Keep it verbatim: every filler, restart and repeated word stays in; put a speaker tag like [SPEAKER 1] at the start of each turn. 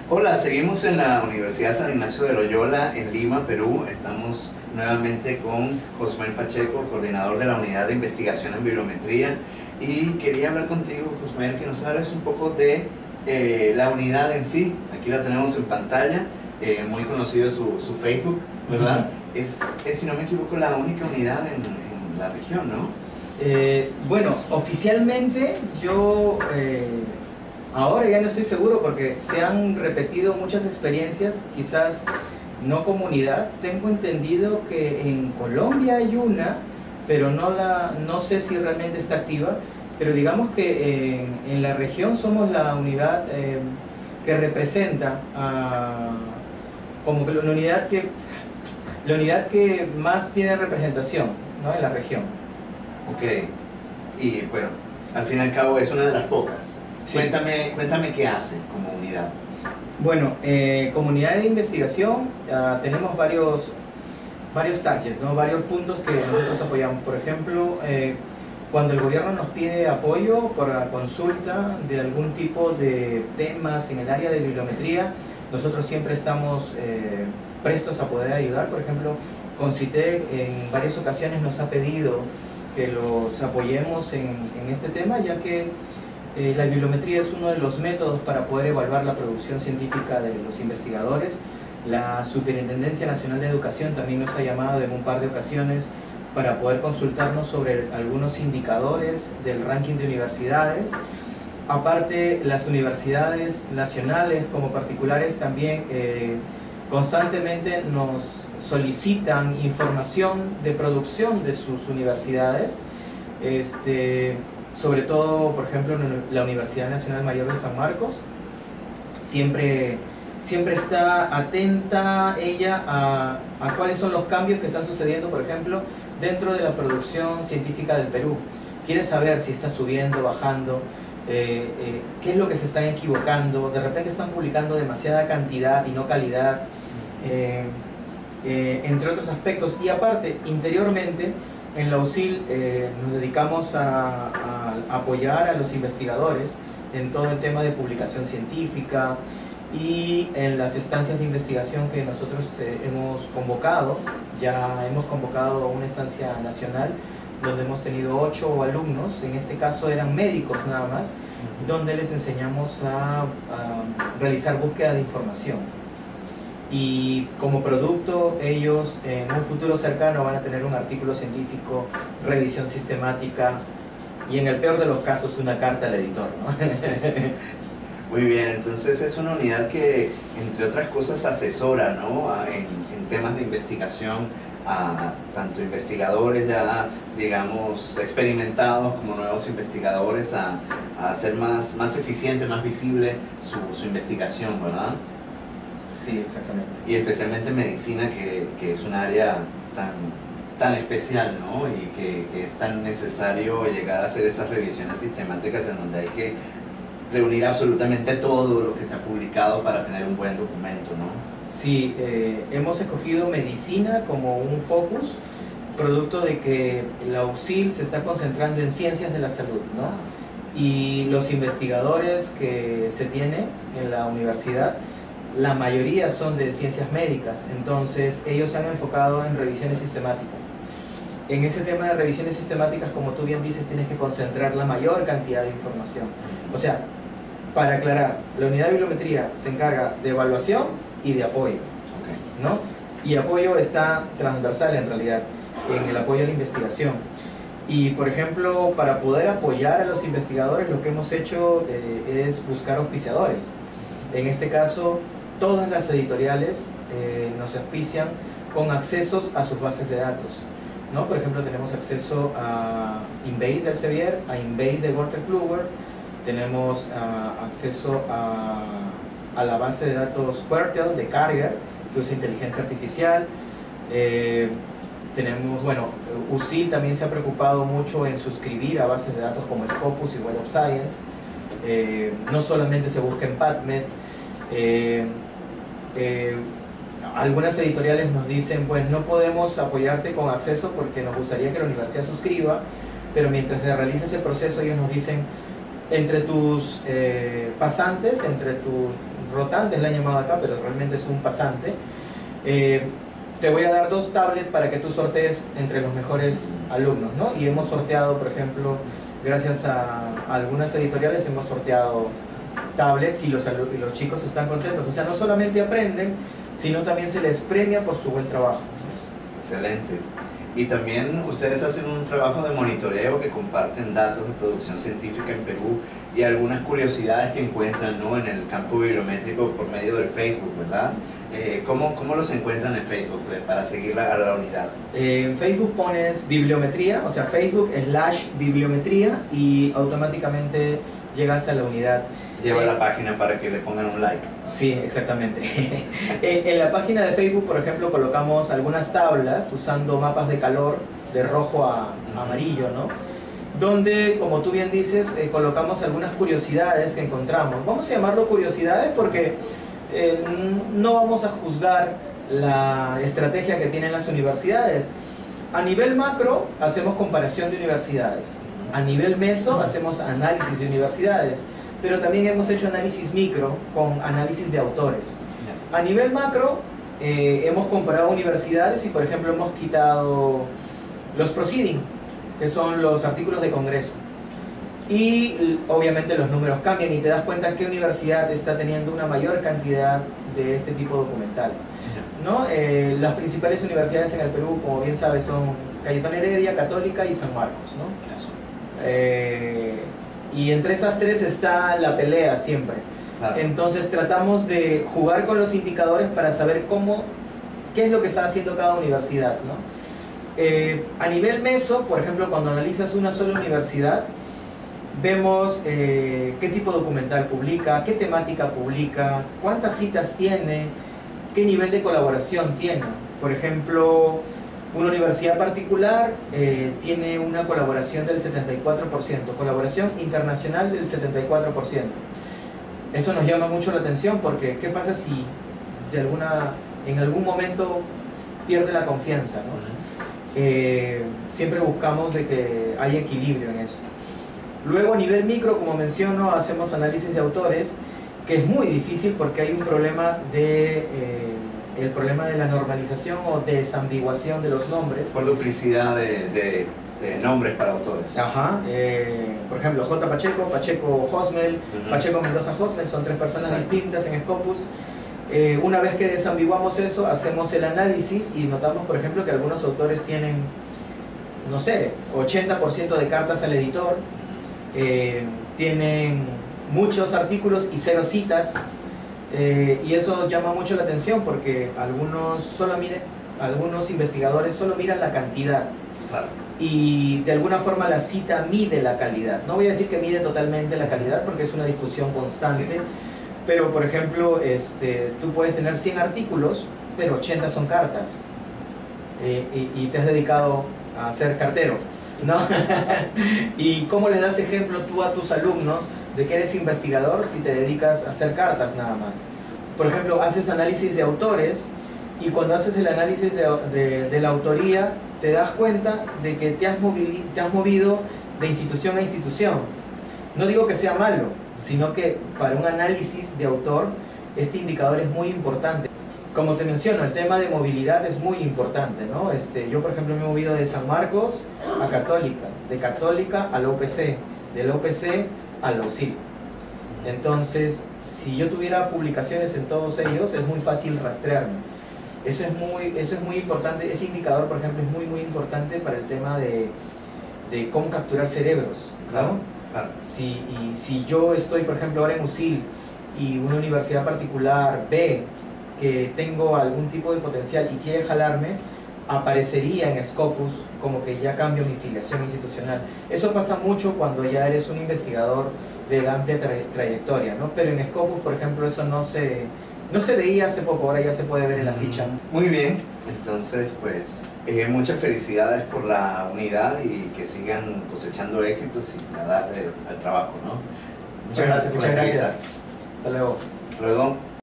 [SPEAKER 1] Hola, seguimos en la Universidad San Ignacio de Loyola en Lima, Perú. Estamos nuevamente con Josmael Pacheco, coordinador de la Unidad de Investigación en Bibliometría. Y quería hablar contigo, Josmael, que nos hables un poco de eh, la unidad en sí. Aquí la tenemos en pantalla, eh, muy conocido su, su Facebook, ¿verdad? Uh-huh. es, es, si no me equivoco, la única unidad en, en la región, ¿no?
[SPEAKER 2] Eh, bueno, oficialmente yo... Eh... Ahora ya no estoy seguro porque se han repetido muchas experiencias, quizás no como unidad. Tengo entendido que en Colombia hay una, pero no, la, no sé si realmente está activa. Pero digamos que en, en la región somos la unidad eh, que representa a, como que la unidad que, la unidad que más tiene representación, ¿no?, en la región.
[SPEAKER 1] Ok, y bueno, al fin y al cabo es una de las pocas. Sí. Cuéntame, cuéntame qué hace como unidad.
[SPEAKER 2] Bueno, eh, como unidad de investigación uh, tenemos varios, varios targets, ¿no? Varios puntos que nosotros apoyamos. Por ejemplo, eh, cuando el gobierno nos pide apoyo para consulta de algún tipo de temas en el área de bibliometría, nosotros siempre estamos eh, prestos a poder ayudar. Por ejemplo, Concitec en varias ocasiones nos ha pedido que los apoyemos en, en este tema, ya que Eh, la bibliometría es uno de los métodos para poder evaluar la producción científica de los investigadores. La Superintendencia Nacional de Educación también nos ha llamado en un par de ocasiones para poder consultarnos sobre algunos indicadores del ranking de universidades. Aparte, las universidades nacionales como particulares también eh, constantemente nos solicitan información de producción de sus universidades. Este, sobre todo, por ejemplo, la Universidad Nacional Mayor de San Marcos, siempre, siempre está atenta ella a, a cuáles son los cambios que están sucediendo, por ejemplo, dentro de la producción científica del Perú. Quiere saber si está subiendo, bajando, eh, eh, qué es lo que se están equivocando, de repente están publicando demasiada cantidad y no calidad, eh, eh, entre otros aspectos. Y aparte, interiormente, en la U C I L eh, nos dedicamos a, a apoyar a los investigadores en todo el tema de publicación científica y en las estancias de investigación que nosotros eh, hemos convocado. Ya hemos convocado una estancia nacional donde hemos tenido ocho alumnos, en este caso eran médicos nada más, donde les enseñamos a, a realizar búsqueda de información. Y como producto ellos en un futuro cercano van a tener un artículo científico, revisión sistemática y en el peor de los casos una carta al editor, ¿no?
[SPEAKER 1] Muy bien, entonces es una unidad que entre otras cosas asesora, ¿no?, en, en temas de investigación a tanto investigadores ya, digamos, experimentados como nuevos investigadores a, a hacer más, más eficiente, más visible su, su investigación, ¿verdad?
[SPEAKER 2] Sí, exactamente.
[SPEAKER 1] Y especialmente medicina, que, que es un área tan, tan especial, ¿no? Y que, que es tan necesario llegar a hacer esas revisiones sistemáticas en donde hay que reunir absolutamente todo lo que se ha publicado para tener un buen documento, ¿no?
[SPEAKER 2] Sí, eh, hemos escogido medicina como un focus, producto de que la U C I L se está concentrando en ciencias de la salud, ¿no? Y los investigadores que se tienen en la universidad, la mayoría son de ciencias médicas, entonces ellos se han enfocado en revisiones sistemáticas. En ese tema de revisiones sistemáticas, como tú bien dices, tienes que concentrar la mayor cantidad de información. O sea, para aclarar, la unidad de bibliometría se encarga de evaluación y de apoyo, ¿no? Y apoyo está transversal en realidad, en el apoyo a la investigación. Y por ejemplo, para poder apoyar a los investigadores, lo que hemos hecho eh, es buscar auspiciadores. En este caso, todas las editoriales eh, nos auspician con accesos a sus bases de datos, ¿no? Por ejemplo, tenemos acceso a Inbase de Elsevier, a Inbase de Walter Kluwer, tenemos uh, acceso a, a la base de datos Quertel de Carrier, que usa inteligencia artificial. Eh, tenemos, bueno, U C I L también se ha preocupado mucho en suscribir a bases de datos como Scopus y Web of Science. Eh, no solamente se busca en PubMed. Eh, eh, algunas editoriales nos dicen, pues no podemos apoyarte con acceso porque nos gustaría que la universidad suscriba, pero mientras se realiza ese proceso ellos nos dicen, entre tus eh, pasantes, entre tus rotante, es la llamada acá, pero realmente es un pasante. Eh, te voy a dar dos tablets para que tú sortees entre los mejores alumnos, ¿no? Y hemos sorteado, por ejemplo, gracias a, a algunas editoriales, hemos sorteado tablets y los, y los chicos están contentos. O sea, no solamente aprenden, sino también se les premia por su buen trabajo.
[SPEAKER 1] Excelente. Y también ustedes hacen un trabajo de monitoreo que comparten datos de producción científica en Perú y algunas curiosidades que encuentran, ¿no?, en el campo bibliométrico por medio del Facebook, ¿verdad? Eh, ¿cómo, ¿Cómo los encuentran en Facebook eh, para seguir a la unidad?
[SPEAKER 2] Eh, en Facebook pones bibliometría, o sea, Facebook slash bibliometría y automáticamente llegas a la unidad.
[SPEAKER 1] Lleva
[SPEAKER 2] eh,
[SPEAKER 1] la página para que le pongan un like.
[SPEAKER 2] Sí, exactamente. en, en la página de Facebook, por ejemplo, colocamos algunas tablas usando mapas de calor de rojo a, a amarillo, ¿no? Donde, como tú bien dices, eh, colocamos algunas curiosidades que encontramos. Vamos a llamarlo curiosidades porque eh, no vamos a juzgar la estrategia que tienen las universidades. A nivel macro, hacemos comparación de universidades. A nivel meso, hacemos análisis de universidades. Pero también hemos hecho análisis micro con análisis de autores. A nivel macro, eh, hemos comparado universidades y, por ejemplo, hemos quitado los proceedings, que son los artículos de congreso. Y obviamente los números cambian y te das cuenta qué universidad está teniendo una mayor cantidad de este tipo documental, ¿no? Eh, las principales universidades en el Perú, como bien sabes, son Cayetano Heredia, Católica y San Marcos, ¿no? Eh, y entre esas tres está la pelea siempre. Claro. Entonces tratamos de jugar con los indicadores para saber cómo, qué es lo que está haciendo cada universidad, ¿no? Eh, a nivel meso, por ejemplo, cuando analizas una sola universidad, vemos eh, qué tipo de documental publica, qué temática publica, cuántas citas tiene, qué nivel de colaboración tiene. Por ejemplo, una universidad particular eh, tiene una colaboración del setenta y cuatro por ciento, colaboración internacional del setenta y cuatro por ciento. Eso nos llama mucho la atención porque ¿qué pasa si de alguna, en algún momento pierde la confianza, ¿no? Eh, siempre buscamos de que haya equilibrio en eso. Luego a nivel micro, como menciono, hacemos análisis de autores, que es muy difícil porque hay un problema de... Eh, el problema de la normalización o desambiguación de los nombres.
[SPEAKER 1] Por duplicidad de, de, de nombres para autores.
[SPEAKER 2] Ajá. Eh, por ejemplo, J. Pacheco, Pacheco Hosmel, uh-huh. Pacheco Mendoza Hosmel, son tres personas Exacto. distintas en Scopus. Eh, una vez que desambiguamos eso, hacemos el análisis y notamos, por ejemplo, que algunos autores tienen, no sé, ochenta por ciento de cartas al editor, eh, tienen muchos artículos y cero citas. Eh, y eso llama mucho la atención porque algunos, solo mire, algunos investigadores solo miran la cantidad. Claro. Y de alguna forma la cita mide la calidad. No voy a decir que mide totalmente la calidad porque es una discusión constante, sí. Pero por ejemplo, este, tú puedes tener cien artículos, pero ochenta son cartas. Eh, y, y te has dedicado a ser cartero, ¿no? ¿Y cómo le das ejemplo tú a tus alumnos de que eres investigador si te dedicas a hacer cartas nada más? Por ejemplo, haces análisis de autores y cuando haces el análisis de, de, de la autoría te das cuenta de que te has, movili, te has movido de institución a institución. No digo que sea malo, sino que para un análisis de autor este indicador es muy importante. Como te menciono, el tema de movilidad es muy importante, ¿no? Este, yo, por ejemplo, me he movido de San Marcos a Católica, de Católica a la U P C, de la U P C a la U C I L. Entonces, si yo tuviera publicaciones en todos ellos, es muy fácil rastrearme. Eso es muy, eso es muy importante. Ese indicador, por ejemplo, es muy, muy importante para el tema de, de cómo capturar cerebros, ¿no? Claro, claro. Si, y si yo estoy, por ejemplo, ahora en U C I L y una universidad particular ve que tengo algún tipo de potencial y quiere jalarme, aparecería en Scopus como que ya cambio mi filiación institucional. Eso pasa mucho cuando ya eres un investigador de amplia tra trayectoria, ¿no? Pero en Scopus, por ejemplo, eso no se, no se veía hace poco, ahora ya se puede ver en la ficha.
[SPEAKER 1] Muy bien, entonces pues eh, muchas felicidades por la unidad y que sigan cosechando éxitos y a darle al trabajo, ¿no?
[SPEAKER 2] Muchas gracias. Muchas gracias. Hasta luego.
[SPEAKER 1] Luego.